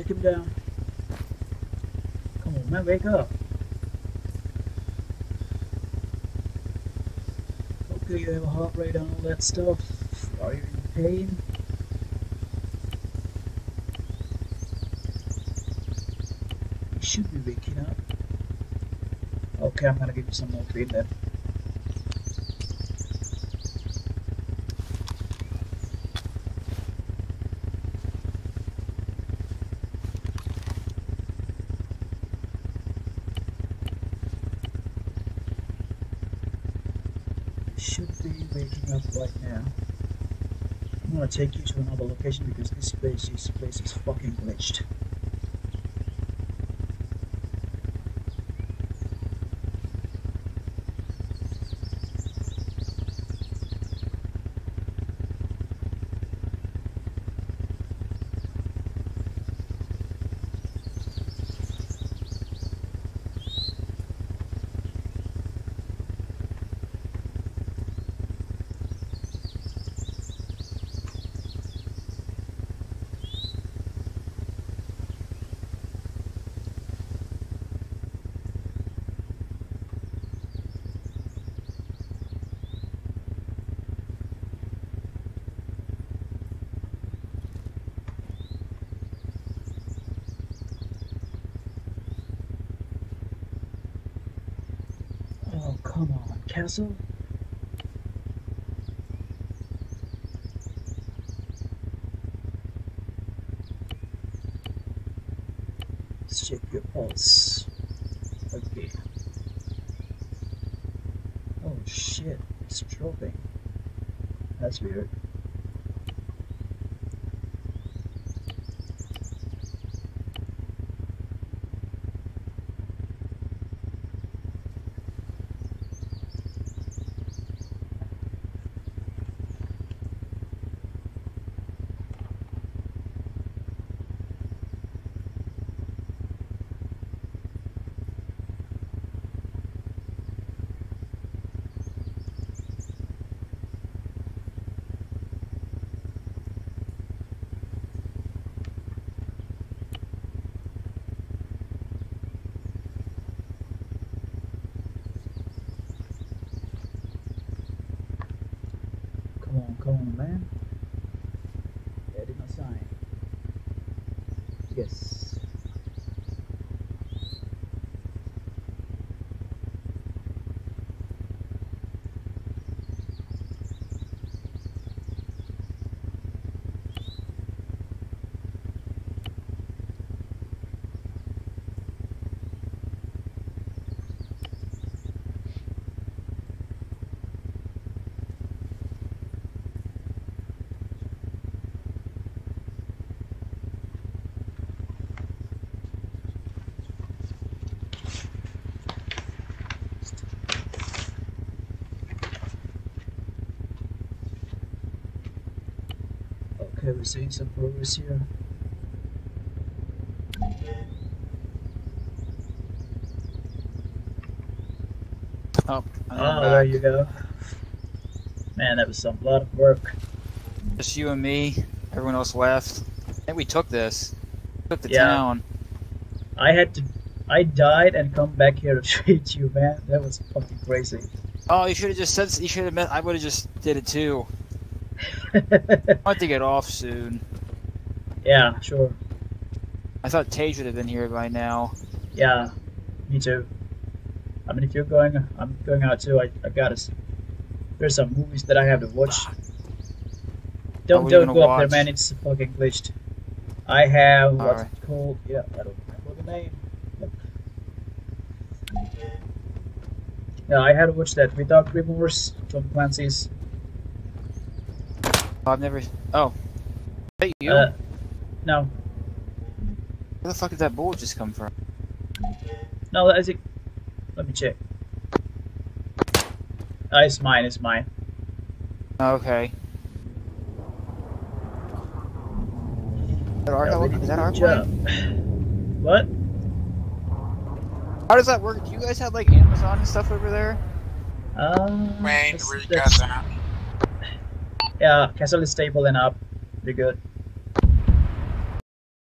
take him down. Come on, man, wake up. Okay, you have a heart rate and all that stuff. Are you in pain? You should be waking up. Okay, I'm gonna give you some more pain then. Should be waking up right now. I'm gonna take you to another location because this place is fucking glitched. Oh, come on, Castle. Let's check your pulse. Okay. Oh shit, it's dropping. That's weird. Come on, man. That is my sign. Yes. Okay, we're seeing some progress here. Oh, there you go. Man, that was a lot of work. Just you and me. Everyone else left. I think we took this. Took the Yeah. town. I died and come back here to treat you, man. That was fucking crazy. Oh, you should have just said. You should have met. I would have just did it too. I want to get off soon. Yeah, sure. I thought Tage would have been here by now. Yeah, me too. I mean, if you're going, I'm going out too. I gotta. There's some movies that I have to watch. Don't go up there, man. It's fucking glitched. I have what's it called? Yeah, I don't remember the name. Yeah, I had to watch that Without Remorse, Tom Clancy's. I've never. Oh, hey you. No. Where the fuck did that bullet just come from? No, I think. Let me check. It's mine. It's mine. Okay. Is that our job. What? How does that work? Do you guys have like Amazon and stuff over there? Wayne, where you got that? Yeah, castle is stable and up. Pretty good.